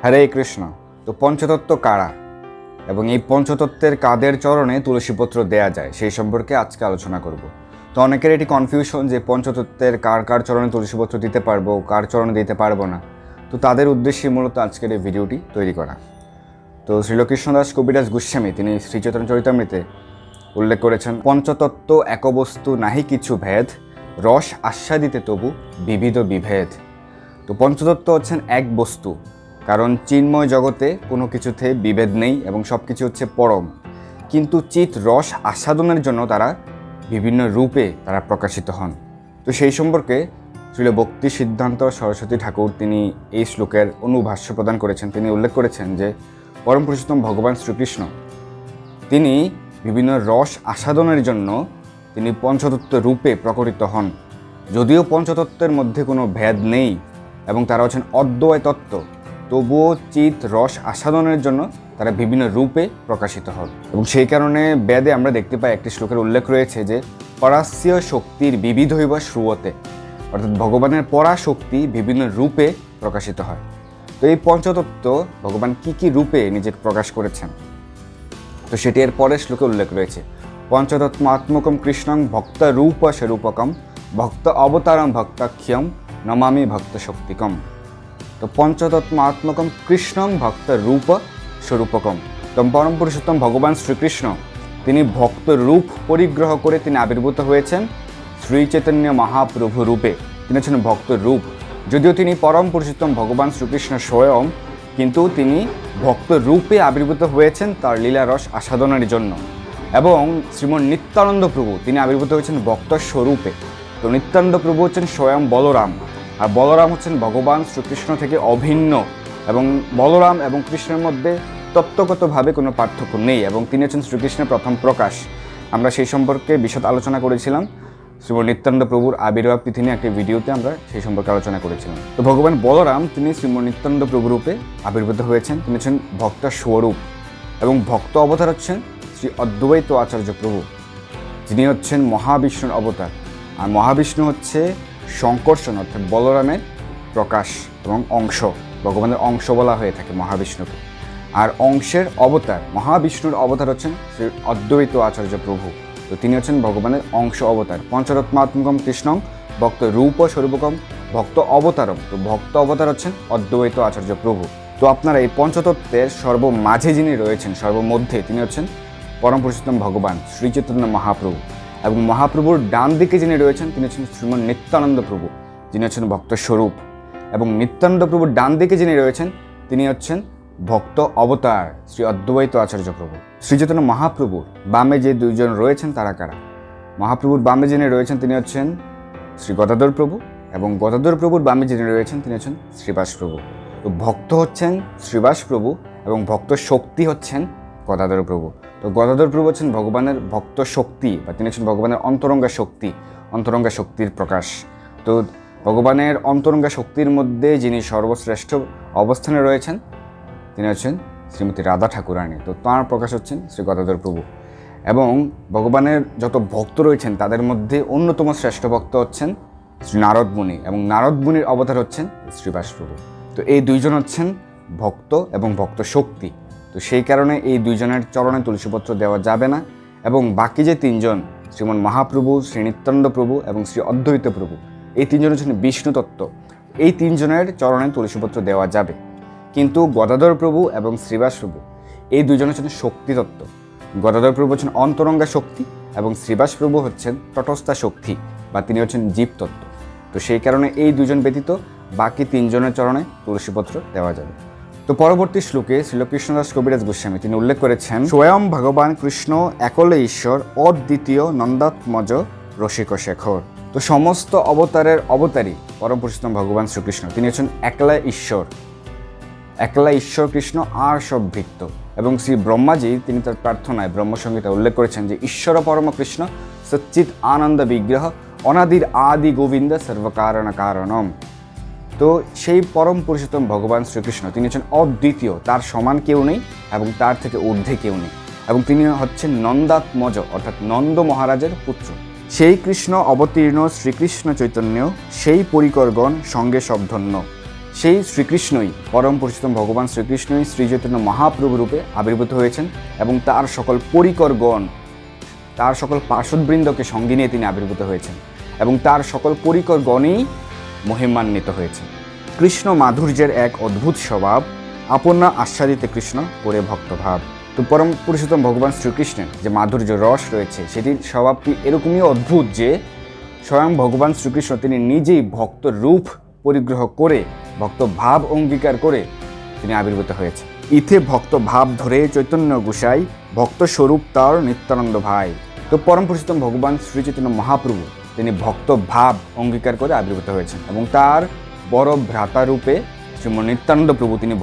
হরে কৃষ্ণ। তো পঞ্চতত্ত্ব কারা এবং এই পঞ্চতত্ত্বের কাদের চরণে তুলসীপত্র দেয়া যায় সেই সম্পর্কে আজকে আলোচনা করব। তো অনেকের এটি কনফিউশন যে পঞ্চতত্ত্বের কার কার চরণে তুলসীপত্র দিতে পারবো, কার চরণে দিতে পারবো না। তো তাদের উদ্দেশ্যে মূলত আজকের এই ভিডিওটি তৈরি করা। তো শ্রীলকৃষ্ণদাস কবিরাজ গোস্বামী তিনি শ্রী চৈতন্য চরিতামৃতে উল্লেখ করেছেন, পঞ্চতত্ত্ব একবস্তু নাহি কিছু ভেদ, রস আস্বাদিতে তবু বিবিধ বিভেদ। তো পঞ্চতত্ত্ব হচ্ছেন এক বস্তু, কারণ চিন্ময় জগতে কোনো কিছুতে বিভেদ নেই এবং সব কিছু হচ্ছে পরম, কিন্তু চিত রস আস্বাদনের জন্য তারা বিভিন্ন রূপে তারা প্রকাশিত হন। তো সেই সম্পর্কে শ্রীল ভক্তি সিদ্ধান্ত সরস্বতী ঠাকুর তিনি এই শ্লোকের অনুভাষ্য প্রদান করেছেন। তিনি উল্লেখ করেছেন যে পরম পুরুষোত্তম ভগবান শ্রীকৃষ্ণ তিনি বিভিন্ন রস আস্বাদনের জন্য তিনি পঞ্চতত্ত্ব রূপে প্রকটিত হন। যদিও পঞ্চতত্ত্বের মধ্যে কোনো ভেদ নেই এবং তারা হচ্ছেন অদ্বয় তত্ত্ব, তবুও চিত রস আস্বাদনের জন্য তারা বিভিন্ন রূপে প্রকাশিত হন। এবং সেই কারণে বেদে আমরা দেখতে পাই একটি শ্লোকের উল্লেখ রয়েছে যে পরাস্য শক্তির বিবিধ হইব শ্রুয়তে, অর্থাৎ ভগবানের পরাশক্তি বিভিন্ন রূপে প্রকাশিত হয়। তো এই পঞ্চতত্ত্ব ভগবান কি কি রূপে নিজেকে প্রকাশ করেছেন, তো সেটি এর পরের শ্লোকে উল্লেখ রয়েছে। পঞ্চতত্ত্বাত্মকম কৃষ্ণং ভক্ত রূপ স্বরূপকম, ভক্ত অবতারম ভক্তাখ্যম নমামি ভক্ত শক্তিকম। তো পঞ্চতত্ত্বাত্মকম কৃষ্ণং ভক্ত রূপ স্বরূপকম, তো পরম পুরুষোত্তম ভগবান শ্রীকৃষ্ণ তিনি ভক্ত রূপ পরিগ্রহ করে তিনি আবির্ভূত হয়েছেন শ্রী চৈতন্য মহাপ্রভু রূপে। তিনি হচ্ছেন ভক্ত রূপ। যদিও তিনি পরম পুরুষোত্তম ভগবান শ্রীকৃষ্ণ স্বয়ং, কিন্তু তিনি ভক্ত রূপে আবির্ভূত হয়েছেন তার লীলারস আস্বাদনের জন্য। এবং শ্রীমন নিত্যানন্দ প্রভু তিনি আবির্ভূত হয়েছেন ভক্ত স্বরূপে। তো নিত্যানন্দ প্রভু হচ্ছেন স্বয়ং বলরাম, আর বলরাম হচ্ছেন ভগবান শ্রীকৃষ্ণ থেকে অভিন্ন, এবং বলরাম এবং কৃষ্ণের মধ্যে তত্ত্বগতভাবে কোনো পার্থক্য নেই, এবং তিনি হচ্ছেন শ্রীকৃষ্ণের প্রথম প্রকাশ। আমরা সেই সম্পর্কে বিশদ আলোচনা করেছিলাম শ্রীমন নিত্যানন্দ প্রভুর আবির্ভাব তিথি নিয়ে একটি ভিডিওতে আমরা সেই সম্পর্কে আলোচনা করেছিলাম। তো ভগবান বলরাম তিনি শ্রীমন নিত্যানন্দ প্রভু রূপে আবির্ভূত হয়েছেন। তিনি হচ্ছেন ভক্ত স্বরূপ, এবং ভক্ত অবতার হচ্ছেন শ্রী অদ্বৈত আচার্য প্রভু, যিনি হচ্ছেন মহাবিষ্ণুর অবতার। আর মহাবিষ্ণু হচ্ছে সংকর্ষণ, অর্থাৎ বলরামের প্রকাশ এবং অংশ, ভগবানের অংশ বলা হয়ে থাকে মহাবিষ্ণুকে। আর অংশের অবতার মহাবিষ্ণুর অবতার হচ্ছেন শ্রী অদ্বৈত আচার্য প্রভু। তো তিনি হচ্ছেন ভগবানের অংশ অবতার। পঞ্চরত্নাত্মকম কৃষ্ণং ভক্ত রূপ স্বরূপকম ভক্ত অবতারম, তো ভক্ত অবতার হচ্ছেন অদ্বৈত আচার্য প্রভু। তো আপনারা এই পঞ্চতত্ত্বের সর্বমাঝে যিনি রয়েছেন, সর্বমধ্যে তিনি হচ্ছেন পরম পুরুষোত্তম ভগবান শ্রী চৈতন্য মহাপ্রভু। এবং মহাপ্রভুর ডান দিকে যিনি রয়েছেন তিনি হচ্ছেন শ্রীমন নিত্যানন্দ প্রভু, যিনি হচ্ছেন ভক্ত স্বরূপ। এবং নিত্যানন্দ প্রভুর ডান দিকে যিনি রয়েছেন তিনি হচ্ছেন ভক্ত অবতার শ্রী অদ্বৈত আচার্য প্রভু। শ্রী চৈতন্য মহাপ্রভুর বামে যে দুইজন রয়েছেন তারা কারা? মহাপ্রভুর বামে যিনি রয়েছেন তিনি হচ্ছেন শ্রী গদাধর প্রভু, এবং গদাধর প্রভুর বামে যিনি রয়েছেন তিনি হচ্ছেন শ্রীবাস প্রভু। তো ভক্ত হচ্ছেন শ্রীবাস প্রভু এবং ভক্ত শক্তি হচ্ছেন গদাধর প্রভু। তো গদাধর প্রভু হচ্ছেন ভগবানের ভক্ত শক্তি, বা তিনি হচ্ছেন ভগবানের অন্তরঙ্গা শক্তি, অন্তরঙ্গা শক্তির প্রকাশ। তো ভগবানের অন্তরঙ্গা শক্তির মধ্যে যিনি সর্বশ্রেষ্ঠ অবস্থানে রয়েছেন তিনি হচ্ছেন শ্রীমতী রাধা ঠাকুরানী। তো তাঁর প্রকাশ হচ্ছেন শ্রী গদাধর প্রভু। এবং ভগবানের যত ভক্ত রয়েছেন তাদের মধ্যে অন্যতম শ্রেষ্ঠ ভক্ত হচ্ছেন শ্রী নারদ মুনি, এবং নারদ মুনির অবতার হচ্ছেন শ্রীবাস প্রভু। তো এই দুইজন হচ্ছেন ভক্ত এবং ভক্ত শক্তি। তো সেই কারণে এই দুইজনের চরণে তুলসীপত্র দেওয়া যাবে না। এবং বাকি যে তিনজন শ্রীমন মহাপ্রভু, শ্রী নিত্যানন্দ প্রভু এবং শ্রী অদ্বৈত প্রভু, এই তিনজন হচ্ছেন বিষ্ণু তত্ত্ব। এই তিনজনের চরণে তুলসীপত্র দেওয়া যাবে। কিন্তু গদাধর প্রভু এবং শ্রীবাস প্রভু এই দুইজন হচ্ছেন শক্তি তত্ত্ব। গদাধর প্রভু হচ্ছেন অন্তরঙ্গা শক্তি এবং শ্রীবাস প্রভু হচ্ছেন তটস্থা শক্তি, বা তিনি হচ্ছেন জীব তত্ত্ব। তো সেই কারণে এই দুজন ব্যতীত বাকি তিনজনের চরণে তুলসীপত্র দেওয়া যাবে। তো পরবর্তী শ্লোকে শ্রীলকৃষ্ণদাস কবিরাজ গোস্বামী তিনি উল্লেখ করেছেন, স্বয়ং ভগবান কৃষ্ণ একলে ঈশ্বর অদ্বিতীয় নন্দাত্মজ রসিক শেখর। তো সমস্ত অবতারের অবতারী পরম পুরুষোত্তম ভগবান শ্রীকৃষ্ণ তিনি হচ্ছেন একলা ঈশ্বর, একলা ঈশ্বর কৃষ্ণ আর সব ভৃত্য। এবং শ্রী ব্রহ্মাজি তিনি তার প্রার্থনায় ব্রহ্মসংহিতা উল্লেখ করেছেন যে ঈশ্বর পরম কৃষ্ণ সচ্চিৎ আনন্দ বিগ্রহ অনাদির আদি গোবিন্দ সর্বকারণ কারণম। তো সেই পরম পুরুষোত্তম ভগবান শ্রীকৃষ্ণ তিনি হচ্ছেন অদ্বিতীয়, তার সমান কেউ নেই এবং তার থেকে ঊর্ধ্বে কেউ নেই, এবং তিনি হচ্ছেন নন্দাত্মজ, অর্থাৎ নন্দ মহারাজের পুত্র। সেই কৃষ্ণ অবতীর্ণ শ্রীকৃষ্ণ চৈতন্য, সেই পরিকরগণ সঙ্গে সব ধন্য, সেই শ্রীকৃষ্ণই, পরম পুরুষোত্তম ভগবান শ্রীকৃষ্ণই শ্রী চৈতন্য মহাপ্রভু রূপে আবির্ভূত হয়েছেন এবং তার সকল পরিকরগণ, তার সকল পার্শ্বদবৃন্দকে সঙ্গে নিয়ে তিনি আবির্ভূত হয়েছেন এবং তার সকল পরিকরগণই মহিমান্বিত হয়েছেন। কৃষ্ণ মাধুর্যের এক অদ্ভুত স্বভাব, আপনা আস্বাদিতে কৃষ্ণ করে ভক্তভাব। তো পরম পুরুষোত্তম ভগবান শ্রীকৃষ্ণের যে মাধুর্য রস রয়েছে সেটির স্বভাবটি এরকমই অদ্ভুত যে স্বয়ং ভগবান শ্রীকৃষ্ণ তিনি নিজেই ভক্ত রূপ পরিগ্রহ করে, ভক্ত ভাব অঙ্গীকার করে তিনি আবির্ভূত হয়েছে। ইথে ভক্ত ভাব ধরে চৈতন্য গোসাই, ভক্ত স্বরূপ তার নিত্যানন্দ ভাই। তো পরম পুরুষোত্তম ভগবান শ্রী চৈতন্য মহাপ্রভু তিনি ভক্ত ভাব অঙ্গীকার করে আবির্ভূত হয়েছেন এবং তার বড় ভ্রাতা রূপে শ্রীমন নিত্যানন্দ প্রভু তিনি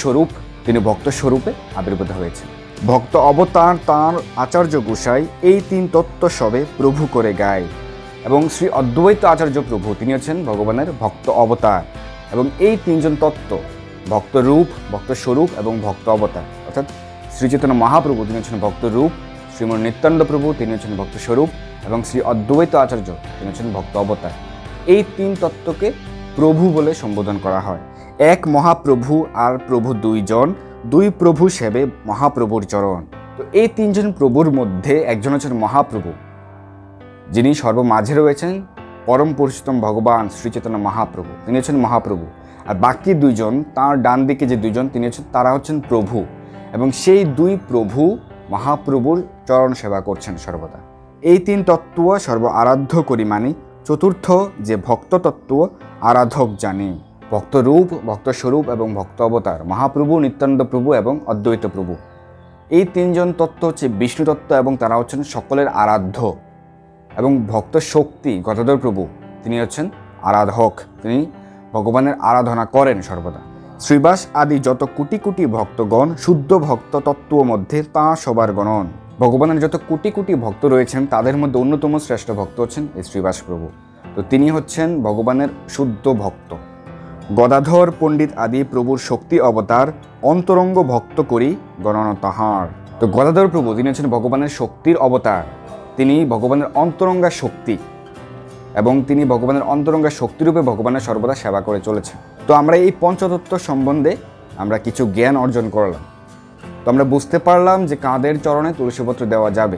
ভক্ত স্বরূপে আবির্ভূত হয়েছেন। ভক্ত অবতার তাঁর আচার্য গোসাই, এই তিন তত্ত্ব সবে প্রভু করে গায়। এবং শ্রী অদ্বৈত আচার্য প্রভু তিনি হচ্ছেন ভগবানের ভক্ত অবতার এবং এই তিনজন তত্ত্ব, ভক্ত রূপ, ভক্ত স্বরূপ এবং ভক্ত অবতার, অর্থাৎ শ্রী চৈতন্য মহাপ্রভু তিনি হচ্ছেন ভক্ত রূপ, শ্রীমন নিত্যানন্দ প্রভু তিনি হচ্ছেন ভক্ত স্বরূপ এবং শ্রী অদ্বৈত আচার্য তিনি হচ্ছেন ভক্ত অবতার। এই তিন তত্ত্বকে প্রভু বলে সম্বোধন করা হয়। এক মহাপ্রভু আর প্রভু দুইজন, দুই প্রভু সেবে মহাপ্রভুর চরণ। তো এই তিনজন প্রভুর মধ্যে একজন হচ্ছেন মহাপ্রভু, যিনি সর্বমাঝে রয়েছেন, পরম পুরুষোত্তম ভগবান শ্রী চৈতন্য মহাপ্রভু তিনি হচ্ছেন মহাপ্রভু। আর বাকি দুইজন, তাঁর ডান দিকে যে দুইজন তিনি হচ্ছেন, তারা হচ্ছেন প্রভু এবং সেই দুই প্রভু মহাপ্রভুর চরণ সেবা করছেন সর্বদা। এই তিন তত্ত্ব সর্ব আরাধ্য করি মানি, চতুর্থ যে ভক্ত তত্ত্ব আরাধক জানি। ভক্তরূপ, ভক্ত স্বরূপ এবং ভক্ত অবতার, মহাপ্রভু, নিত্যানন্দ প্রভু এবং অদ্বৈত প্রভু, এই তিনজন তত্ত্ব হচ্ছে বিষ্ণু তত্ত্ব এবং তারা হচ্ছেন সকলের আরাধ্য। এবং ভক্ত শক্তি গদাধর প্রভু তিনি হচ্ছেন আরাধক, তিনি ভগবানের আরাধনা করেন সর্বদা। শ্রীবাস আদি যত কোটি কোটি ভক্তগণ, শুদ্ধ ভক্ত তত্ত্ব মধ্যে তা সবার গণন। ভগবানের যত কোটি কোটি ভক্ত রয়েছেন তাদের মধ্যে অন্যতম শ্রেষ্ঠ ভক্ত হচ্ছেন এই শ্রীবাস প্রভু। তো তিনি হচ্ছেন ভগবানের শুদ্ধ ভক্ত। গদাধর পণ্ডিত আদি প্রভুর শক্তি অবতার, অন্তরঙ্গ ভক্ত করি গণনা তাহার। তো গদাধর প্রভু তিনি হচ্ছেন ভগবানের শক্তির অবতার, তিনি ভগবানের অন্তরঙ্গা শক্তি এবং তিনি ভগবানের অন্তরঙ্গা শক্তিরূপে ভগবানের সর্বদা সেবা করে চলেছেন। তো আমরা এই পঞ্চতত্ত্ব সম্বন্ধে আমরা কিছু জ্ঞান অর্জন করলাম। তো আমরা বুঝতে পারলাম যে কাদের চরণে তুলসীপত্র দেওয়া যাবে,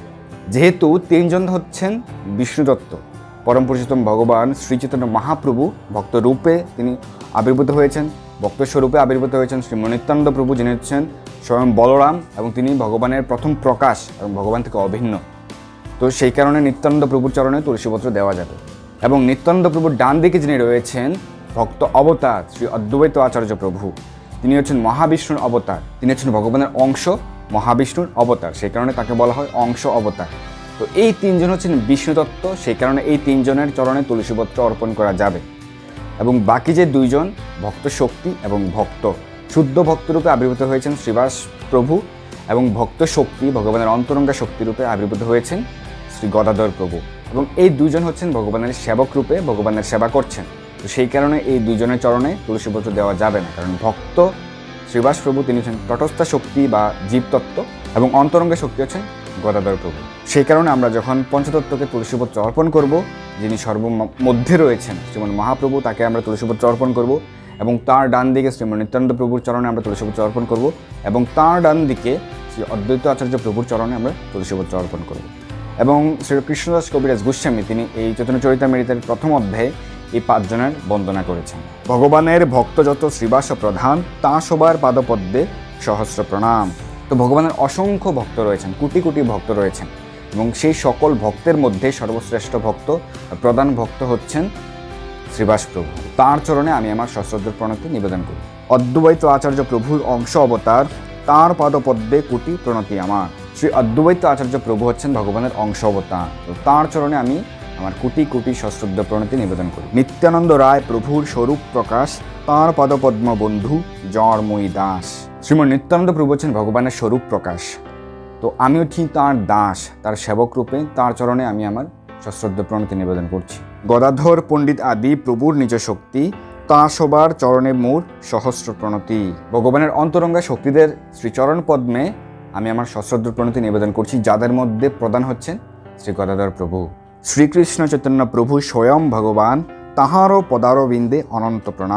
যেহেতু তিনজন হচ্ছেন বিষ্ণুতত্ত্ব। পরম পুরুষোত্তম ভগবান শ্রী চৈতন্য মহাপ্রভু ভক্ত রূপে তিনি আবির্ভূত হয়েছেন, ভক্ত স্বরূপে আবির্ভূত হয়েছেন শ্রী নিত্যানন্দ প্রভু, যিনি হচ্ছেন স্বয়ং বলরাম এবং তিনি ভগবানের প্রথম প্রকাশ এবং ভগবান থেকে অভিন্ন। তো সেই কারণে নিত্যানন্দ প্রভুর চরণে তুলসীপত্র দেওয়া যাবে। এবং নিত্যানন্দ প্রভুর ডান দিকে যিনি রয়েছেন ভক্ত অবতার শ্রী অদ্বৈত আচার্য প্রভু, তিনি হচ্ছেন মহাবিষ্ণুর অবতার, তিনি হচ্ছেন ভগবানের অংশ, মহাবিষ্ণুর অবতার, সেই কারণে তাকে বলা হয় অংশ অবতার। তো এই তিনজন হচ্ছেন বিষ্ণুতত্ত্ব, সেই কারণে এই তিনজনের চরণে তুলসীপত্র অর্পণ করা যাবে। এবং বাকি যে দুইজন ভক্ত শক্তি এবং ভক্ত শুদ্ধ ভক্তরূপে আবির্ভূত হয়েছেন শ্রীবাস প্রভু এবং ভক্ত শক্তি ভগবানের অন্তরঙ্গা শক্তিরূপে আবির্ভূত হয়েছেন শ্রী গদাধর প্রভু, এবং এই দুইজন হচ্ছেন ভগবানের সেবক রূপে ভগবানের সেবা করছেন। তো সেই কারণে এই দুইজনের চরণে তুলসীপত্র দেওয়া যাবে না, কারণ ভক্ত শ্রীবাস প্রভু তিনি হচ্ছেন তটস্থ শক্তি বা জীবতত্ত্ব এবং অন্তরঙ্গা শক্তি হচ্ছেন গদাধর প্রভু। সেই কারণে আমরা যখন পঞ্চতত্ত্বকে তুলসীপত্র অর্পণ করব, যিনি সর্বমধ্যে রয়েছেন শ্রীমন মহাপ্রভু, তাকে আমরা তুলসীপত্র অর্পণ করব এবং তার ডান দিকে শ্রীমন নিত্যানন্দ প্রভুর চরণে আমরা তুলসীপত্র অর্পণ করব এবং তার ডান দিকে শ্রী অদ্বৈত আচার্য প্রভুর চরণে আমরা তুলসীপত্র অর্পণ করব। এবং শ্রী কৃষ্ণদাস কবিরাজ গোস্বামী তিনি এই চৈতন্য চরিতামৃতের প্রথম অধ্যায়ে এই পাঁচজনের বন্দনা করেছেন। ভগবানের ভক্ত যত শ্রীবাস প্রধান, তা সবার পাদপদ্মে সহস্র প্রণাম। তো ভগবানের অসংখ্য ভক্ত রয়েছেন, কোটি কোটি ভক্ত রয়েছেন এবং সেই সকল ভক্তের মধ্যে সর্বশ্রেষ্ঠ ভক্ত, প্রধান ভক্ত হচ্ছেন শ্রীবাস প্রভু। তাঁর চরণে আমি আমার সশ্রদ্ধ প্রণতি নিবেদন করি। অদ্বৈত আচার্য প্রভুর অংশ অবতার, তাঁর পাদপদ্মে কোটি প্রণতি আমার। শ্রী অদ্বৈত আচার্য প্রভু হচ্ছেন ভগবানের অংশ অবতার, তো তাঁর চরণে আমি আমার কোটি কোটি সশ্রদ্ধ প্রণতি নিবেদন করি। নিত্যানন্দ রায় প্রভুর স্বরূপ প্রকাশ, তাঁর পদপদ্ম বন্ধু জড়ময়ী দাস। শ্রীমন নিত্যানন্দ প্রভু হচ্ছেন ভগবানের স্বরূপ প্রকাশ, তো আমি হচ্ছি তাঁর দাস, তার সেবক রূপে তাঁর চরণে আমি আমার সশ্রদ্ধ প্রণতি নিবেদন করছি। গদাধর পণ্ডিত আদি প্রভুর নিজ শক্তি, তা সবার চরণে মোর সহস্র প্রণতি। ভগবানের অন্তরঙ্গা শক্তিদের শ্রীচরণ পদ্মে আমি আমার সশ্রদ্ধ প্রণতি নিবেদন করছি, যাদের মধ্যে প্রধান হচ্ছেন শ্রী গদাধর প্রভু। শ্রীকৃষ্ণ চৈতন্য প্রভু স্বয়ং ভগবান, তাহারও পদারবিন্দে অনন্ত প্রণাম।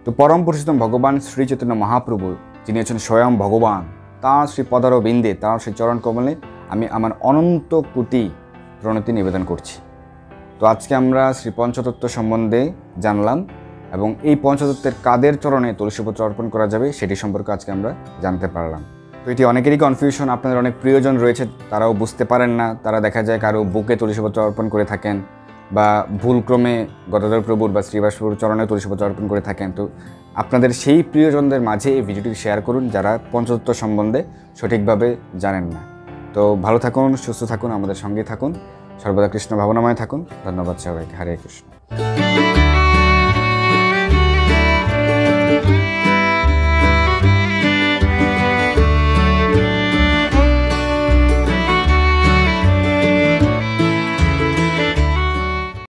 তো পরম পুরুষোত্তম ভগবান শ্রী চৈতন্য মহাপ্রভু, যিনি হচ্ছেন স্বয়ং ভগবান, তাঁর শ্রী পদার বিন্দে, তাঁর সেই চরণ কমলে আমি আমার অনন্ত কোটি প্রণতি নিবেদন করছি। তো আজকে আমরা শ্রী পঞ্চতত্ত্ব সম্বন্ধে জানলাম এবং এই পঞ্চতত্ত্বের কাদের চরণে তুলসীপত্র অর্পণ করা যাবে সেটি সম্পর্কে আজকে আমরা জানতে পারলাম। তো এটি অনেকেরই কনফিউশন, আপনাদের অনেক প্রিয়জন রয়েছে, তারাও বুঝতে পারেন না, তারা দেখা যায় কারো বুকে তুলসীপত্র অর্পণ করে থাকেন বা ভুলক্রমে গদাধর প্রভুর বা শ্রীবাস প্রভুর চরণে তুলসীপত্র অর্পণ করে থাকেন। তো আপনাদের সেই প্রিয়জনদের মাঝে এই ভিডিওটি শেয়ার করুন যারা পঞ্চতত্ত্ব সম্বন্ধে সঠিকভাবে জানেন না। তো ভালো থাকুন, সুস্থ থাকুন, আমাদের সঙ্গে থাকুন, সর্বদা কৃষ্ণ ভাবনাময় থাকুন। ধন্যবাদ সবাইকে। হরে কৃষ্ণ।